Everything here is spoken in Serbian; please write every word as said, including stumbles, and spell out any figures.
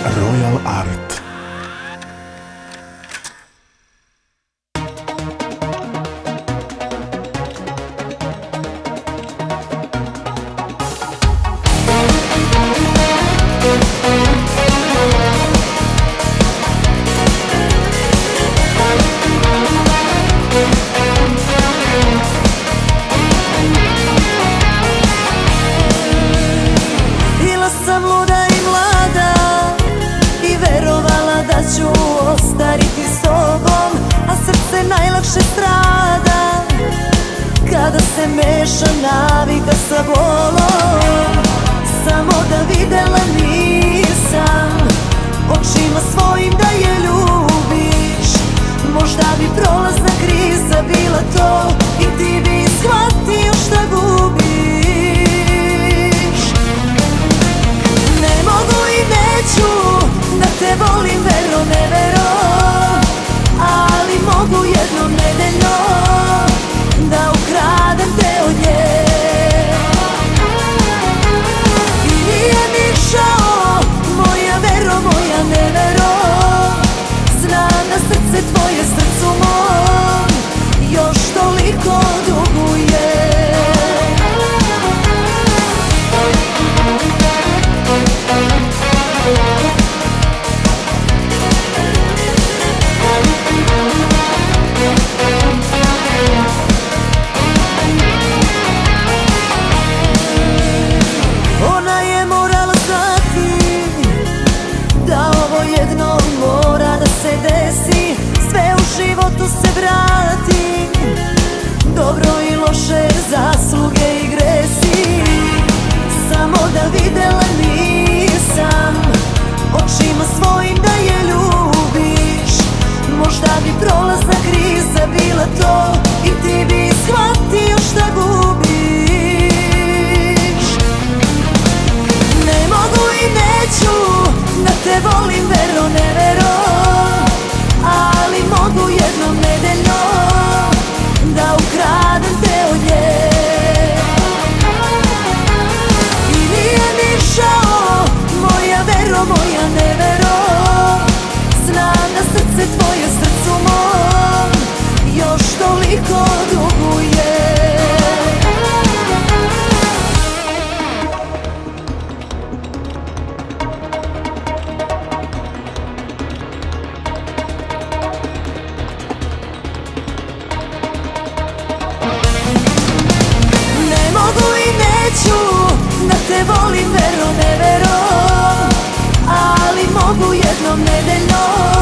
Royal Art. Bila sam luda i mlada i verovala da ću ostariti s tobom, a srce najlakše strada kada se meša navika sa bolom. Samo da videla nisam očima svojim da je ljubiš, možda bi prolazna kriza bila to i ti bi shvatio šta gubiš. Ne mogu i neću da te volim vero ne vero, ali mogu jednom nedeljno da ukradem te od nje. I nije mi žao moja vero, moja nevero, znam da srce tvoje srcu mom još toliko duguje. Ona je morala znati da ovo jednom mora da se desi, sve u životu se vrati, dobro i loše, zasluge i gresi. Samo da videla nisam očima svojim da je ljubiš, možda bi prolazna kriza bila to i ti bi shvatio šta gubiš. Ne mogu i neću da te volim vero ne vero, ali mogu jednom nedeljno da ukradem te od nje. I nije mi žao moja vero, moja nevero, znam da srce tvoje srcu mom još toliko duguje. Ne mogu i neću da te volim vero ne vero, ali mogu jednom nedeljno